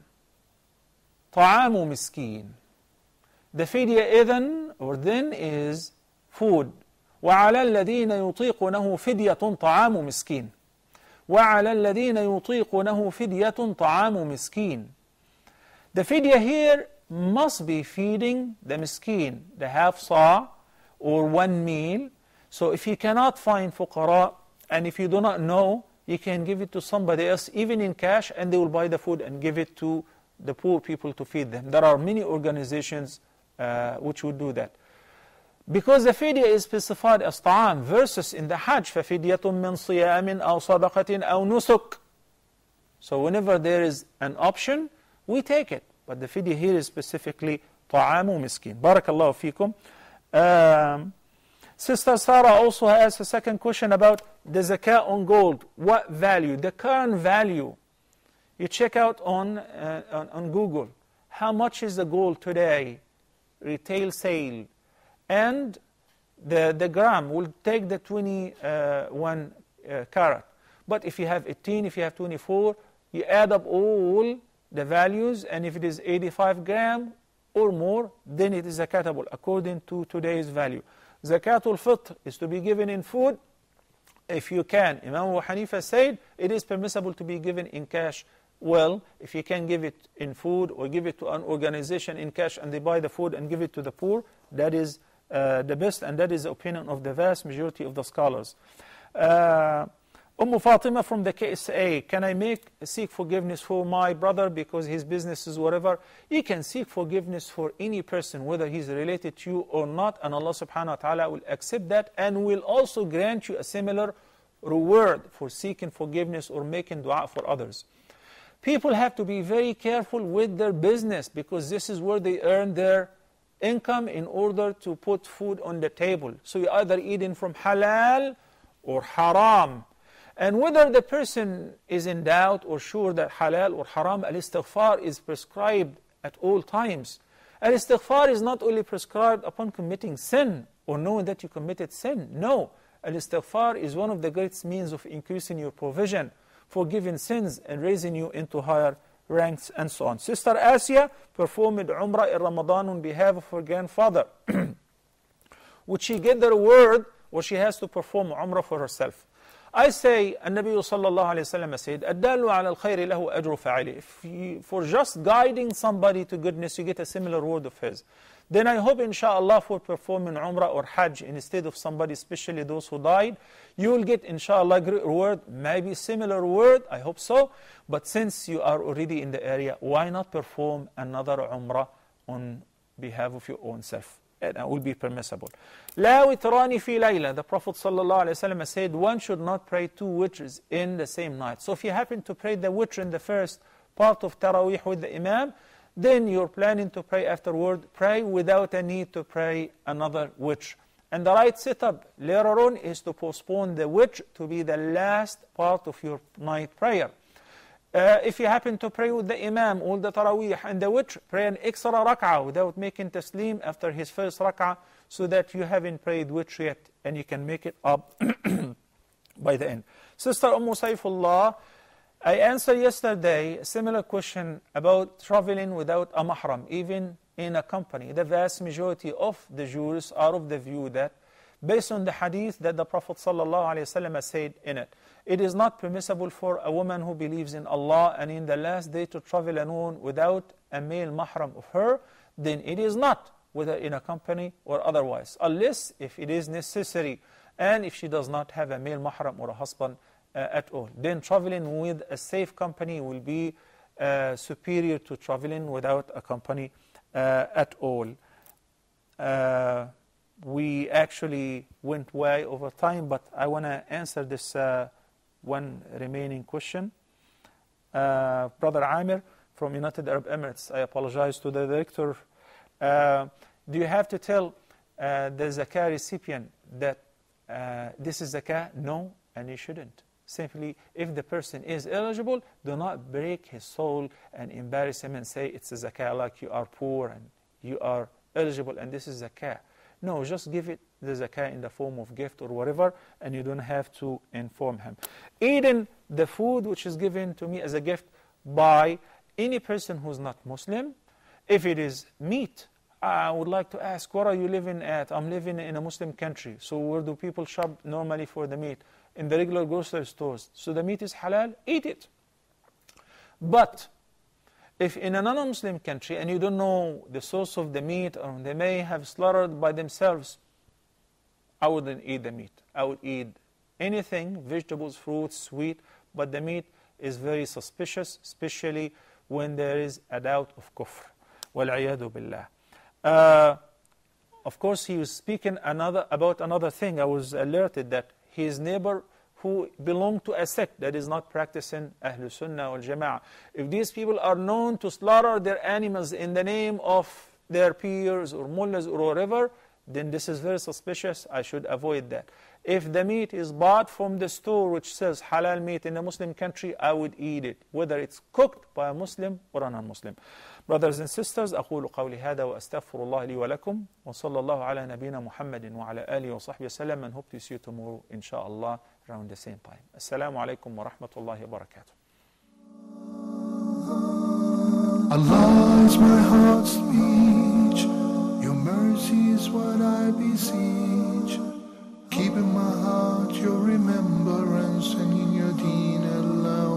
طَعَامُ مِسْكِينٌ. The fidya idhan or then is food. وَعَلَى الَّذِينَ يُطِيقُنَهُ فِدْيَةٌ طَعَامُ مِسْكِينٌ. وَعَلَى الَّذِينَ يُطِيقُنَهُ فِدْيَةٌ طَعَامُ مِسْكِينٌ. The fidya here must be feeding the miskin, the half sa or one meal. So if you cannot find fuqara, and if you do not know, you can give it to somebody else, even in cash, and they will buy the food and give it to the poor people to feed them. There are many organizations uh, which would do that. Because the fidya is specified as ta'am, versus in the Hajj, فَفِدْيَةٌ مِّن صِيَامٍ أَوْ صَدَقَةٍ أَوْ نُسُكٍ. So whenever there is an option, we take it. But the fidya here is specifically ta'amu miskin. Barakallahu feekum. Um, Sister Sarah also has a second question about the zakah on gold. What value? The current value. You check out on, uh, on, on Google. How much is the gold today? Retail sale. And the, the gram will take the twenty-one uh, carat. But if you have eighteen, if you have twenty-four, you add up all the values, and if it is eighty-five gram or more, then it is zakatable according to today's value. Zakatul fitr is to be given in food if you can. Imam Abu Hanifa said it is permissible to be given in cash. Well, if you can give it in food or give it to an organization in cash and they buy the food and give it to the poor, that is uh, the best, and that is the opinion of the vast majority of the scholars. Uh, Umm Fatima from the K S A, can I make seek forgiveness for my brother because his business is whatever? You can seek forgiveness for any person, whether he's related to you or not, and Allah subhanahu wa ta'ala will accept that and will also grant you a similar reward for seeking forgiveness or making dua for others. People have to be very careful with their business because this is where they earn their income in order to put food on the table. So you're either eating from halal or haram. And whether the person is in doubt or sure that halal or haram, al-istighfar is prescribed at all times. Al-istighfar is not only prescribed upon committing sin or knowing that you committed sin. No, al-istighfar is one of the greatest means of increasing your provision, forgiving sins, and raising you into higher ranks, and so on. Sister Asya performed Umrah in Ramadan on behalf of her grandfather. Would she get the reward, or she has to perform Umrah for herself? I say, An-Nabi sallallahu alayhi wa sallam said, Ad-dalu ala al-khayri lahu ajru fa'ali. If you, for just guiding somebody to goodness, you get a similar reward of his. Then I hope, inshallah, for performing Umrah or Hajj instead of somebody, especially those who died, you will get, inshallah, great reward, maybe similar reward, I hope so. But since you are already in the area, why not perform another Umrah on behalf of your own self? And it will be permissible. La witrani fi layla. The Prophet sallallahu alaihi wasallam said, one should not pray two witrs in the same night. So if you happen to pray the witr in the first part of Taraweeh with the Imam, then you're planning to pray afterward, pray without a need to pray another witr. And the right setup later on is to postpone the witr to be the last part of your night prayer. Uh, if you happen to pray with the Imam, all the Taraweeh and the witr, pray an extra rak'ah without making taslim after his first rak'ah, so that you haven't prayed witr yet, and you can make it up by the end. Sister Ummu Saifullah, I answered yesterday a similar question about traveling without a mahram, even in a company. The vast majority of the Jews are of the view that, based on the hadith that the Prophet ﷺ said in it, it is not permissible for a woman who believes in Allah and in the last day to travel alone without a male mahram of her, then it is not, whether in a company or otherwise, unless if it is necessary, and if she does not have a male mahram or a husband uh, at all. Then traveling with a safe company will be uh, superior to traveling without a company uh, at all. Uh, we actually went way over time, but I want to answer this uh, one remaining question. Uh, Brother Amir from United Arab Emirates, I apologize to the director. Uh, do you have to tell uh, the zakah recipient that uh, this is zakah? No, and you shouldn't. Simply, if the person is eligible, do not break his soul and embarrass him and say it's a zakah, like you are poor and you are eligible and this is zakah. No, just give it the zakah in the form of gift or whatever, and you don't have to inform him. Eating the food which is given to me as a gift by any person who's not Muslim, if it is meat, I would like to ask, where are you living at? I'm living in a Muslim country, so where do people shop normally for the meat? In the regular grocery stores. So the meat is halal, eat it. But if in a non-Muslim country and you don't know the source of the meat, or they may have slaughtered by themselves, I wouldn't eat the meat. I would eat anything, vegetables, fruits, sweet, but the meat is very suspicious, especially when there is a doubt of kufr. Wal-'iyadu billah. Uh, of course, he was speaking another, about another thing. I was alerted that his neighbor who belong to a sect that is not practicing Ahlul Sunnah wal Jama'ah, if these people are known to slaughter their animals in the name of their peers or mullahs or whatever, then this is very suspicious. I should avoid that. If the meat is bought from the store which says halal meat in a Muslim country, I would eat it, whether it's cooked by a Muslim or a non-Muslim. Brothers and sisters, أقول قولي هذا وأستغفر الله لي ولكم وصلى الله على نبينا محمد وعلى آله وصحبه وسلم, and hope to see you tomorrow, inshallah, around the same time. Assalamu alaikum wa rahmatullahi wa barakatuh. Allah is my heart's speech, your mercy is what I beseech. Keep in my heart your remembrance, and in your deen allow